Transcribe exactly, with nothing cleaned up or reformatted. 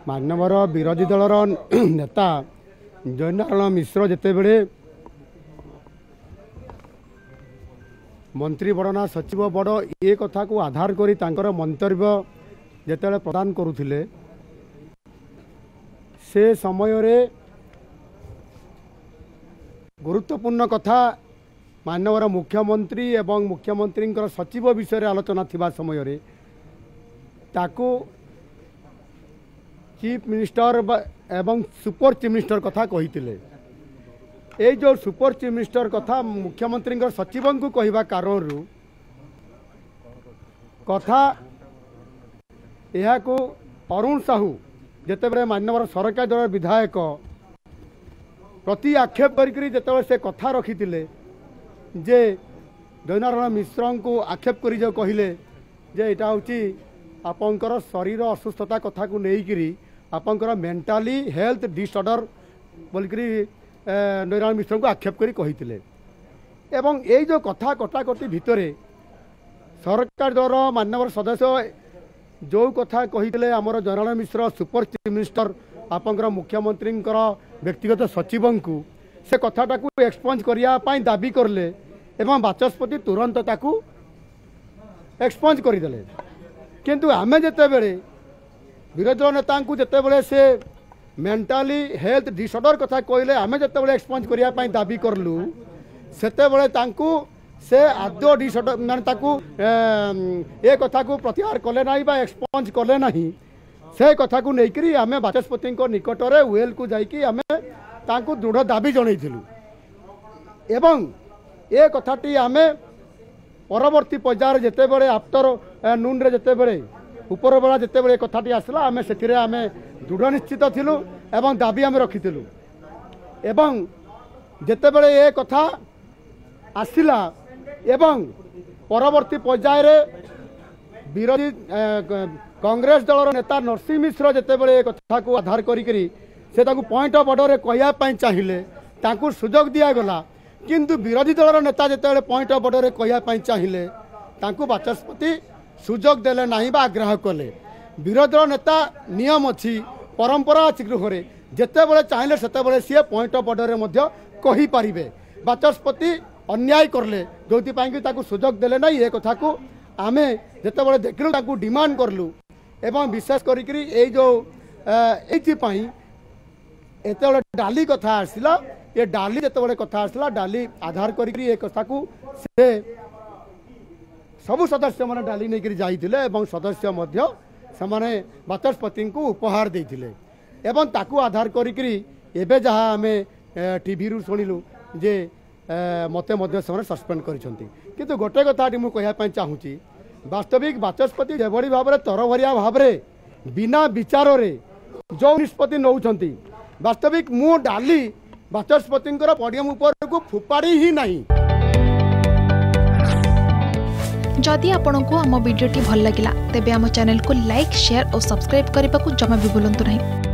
मानवर विरोधी दलर नेता जयनारायण मिश्र जिते बड़े मंत्री बड़ना सचिव बड़ ये कथा को आधार करी तांकर मंतव्य जिते प्रदान करुथिले से समय रे गुरुत्वपूर्ण कथा मानवर मुख्यमंत्री एवं मुख्यमंत्री सचिव विषय आलोचना थिबा समय रे ताकू चीफ मिनिस्टर एवं सुपर चीफ मिनिस्टर कथा कही ए जो सुपर चीफ मिनिस्टर कथा मुख्यमंत्री सचिव को कहवा कारण कथा यह को अरुण साहू जिते मानवर सरकार दल विधायक प्रति आक्षेप करते से कथा रखी जे जयनारायण मिश्र को आक्षेप कर जो कहले जे यहाँ हूँ आपंकर शरीर असुस्थता कथा को लेकिरी आपंकर मेंटाली हेल्थ डिसऑर्डर बोलिकी नारायण मिश्र को आक्षेप करी कही एवं ये जो कथा कटाकटी भितर सरकार दल मानवर सदस्य जो कथा कही आमर Jaynarayan Mishra super chief minister आपंकर मुख्यमंत्री व्यक्तिगत सचिव को से कथाटा को एक्सपंज करने दाबी करले एवं बाचस्पति तुरंत ताकू एक्सपंज करदे किंतु आमे जिते बड़े विरोधी दल नेता को जिते बड़े से मेंटाली हेल्थ डिसऑर्डर कथा कहले आमे जिते बड़े एक्सपंज करने दाबी करलु सेते बड़े तांकू से आदो डिसऑर्डर माने ताकू ए कथा को प्रत्याहार कले नहीं बा एक्सपंज कले नहीं से कथा को लेकिरी आमे बाचस्पति निकट में वेल को जाइकी आमे तांकू दृढ़ दाबी जनइथिलु एवं ए कथाटी आमे परवर्ती पर्यायर जिते बड़े आफ्टर नून रे जिते बड़े ऊपर बेला जिते बड़े कथाटी आसला आमे सेथिरे आमे दृढ़ निश्चित थिलु एवं दाबी आमे रखिथिलु एवं जिते बड़े ए कथा आसिला एवं परवर्ती पर्यायर विरोधी कांग्रेस दलर नेता नरसिंह मिश्र जिते बड़े कथा को आधार करी से ताकू पॉइंट ऑफ ऑर्डर कहवाई चाहिए ताकू सुजोग दिगला किंतु विरोधी दलर नेता जिते पॉइंट ऑफ ऑर्डर कहवाई चाहिए ताकू बाचस्पति सुजोग देले नहीं बा आग्रह कले विरोधी दल नेता नियम अच्छी परंपरा अच्छी गृह जिते बड़े चाहिए सेते बड़े सी पॉइंट ऑफ ऑर्डर कही पारिबे बाचस्पति अन्याय करले जो सुजोग देले नहीं ये कथा को आमे जिते बड़े देखलु ताकू डिमांड करलु एवं विशेष करी ए जो एपाई एत डाली कथा आसला ये डाली जिते कथा आसला डाली आधार करी ए कथा को से सबु सदस्य मैंने डाली नहीं जाइए सदस्य मध्य से बाचस्पति को उपहार देते एवं ताकू आधार करी एबे जहाँ आमे टीवी रु शुणिलु जे मते मध्य से सस्पेंड कर गोटे कथा मुझे चाहूँगी वास्तविक बाचस्पति जेभली भाव में तरभरिया भाव में बिना विचार रे जो निष्पत्ति नौकरी वास्तविक मु डाली बाचस्पति पडियम ऊपर को फुपाड़ी ही नहीं। जदि आपंक आम भिडी भल लगा तेब आम चैनल को लाइक शेयर और सब्सक्राइब करने को जमा भी भूलु नहीं।